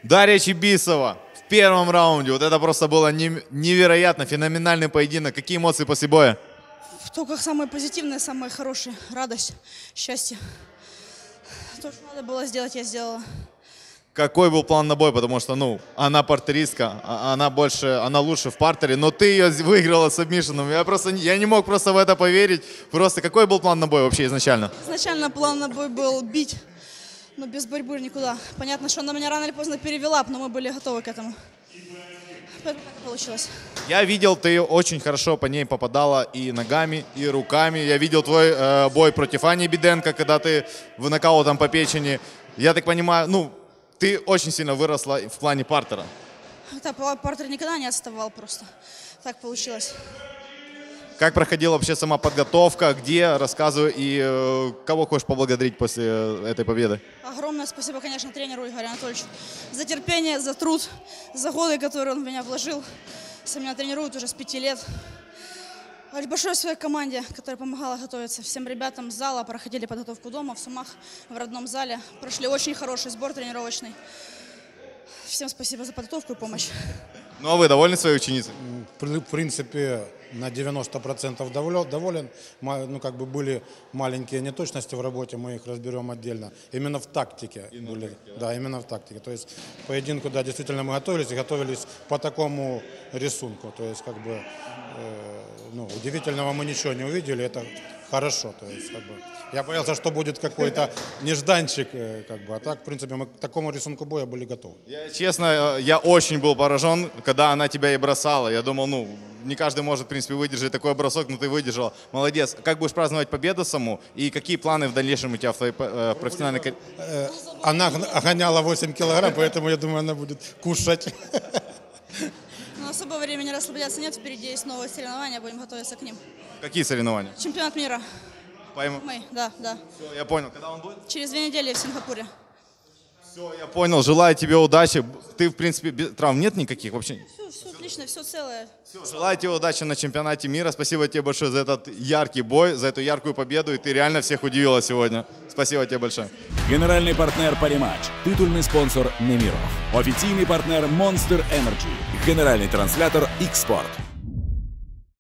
Дарья Чибисова в первом раунде. Вот это просто было невероятно, феноменальный поединок. Какие эмоции после боя? Только самые позитивные, самые хорошие. Радость, счастье. То, что надо было сделать, я сделала. Какой был план на бой? Потому что, ну, она партеристка, она лучше в партере, но ты ее выиграла сабмишеном. Я не мог просто в это поверить. Просто какой был план на бой вообще изначально? Изначально план на бой был бить, но без борьбы никуда. Понятно, что она меня рано или поздно перевела, но мы были готовы к этому. Поэтому так получилось. Я видел, ты очень хорошо по ней попадала и ногами, и руками. Я видел твой бой против Ани Беденко, когда ты в нокаутом по печени. Я так понимаю, ну, ты очень сильно выросла в плане партера. Да, партер никогда не отставал просто. Так получилось. Как проходила вообще сама подготовка, где, рассказывай, и кого хочешь поблагодарить после этой победы? Огромное спасибо, конечно, тренеру Игорю Анатольевичу за терпение, за труд, за годы, которые он в меня вложил. Сам меня тренирует уже с 5 лет. Большое своей команде, которая помогала готовиться. Всем ребятам с зала проходили подготовку дома, в Сумах, в родном зале. Прошли очень хороший сбор тренировочный. Всем спасибо за подготовку и помощь. Ну а вы довольны своей ученицей? В принципе, на 90% доволен. Ну, как бы были маленькие неточности в работе, мы их разберем отдельно. Именно в тактике были. Да, именно в тактике. То есть к поединку, да, действительно мы готовились по такому рисунку. То есть, как бы, ну, удивительного мы ничего не увидели, это хорошо. То есть, как бы, я боялся, что будет какой-то нежданчик, как бы, а так, в принципе, мы к такому рисунку боя были готовы. Честно, я очень был поражен, когда она тебя и бросала. Я думал, ну, не каждый может, в принципе, выдержать такой бросок, но ты выдержал. Молодец. Как будешь праздновать победу саму? И какие планы в дальнейшем у тебя в твоей профессиональной карьере? Она гоняла 8 килограмм, поэтому, я думаю, она будет кушать. Но особо времени расслабляться нет, впереди есть новые соревнования, будем готовиться к ним. Какие соревнования? Чемпионат мира. Пойму. Да. Все, я понял. Когда он будет? Через 2 недели в Сингапуре. Все, я понял. Желаю тебе удачи. Ты, в принципе, травм нет никаких вообще? Все отлично, все целое. Все, желаю тебе удачи на чемпионате мира. Спасибо тебе большое за этот яркий бой, за эту яркую победу. И ты реально всех удивила сегодня. Спасибо тебе большое. Генеральний партнер «Паріматч», титульний спонсор «Неміров», офіційний партнер Monster Energy, генеральний транслятор X-Sport.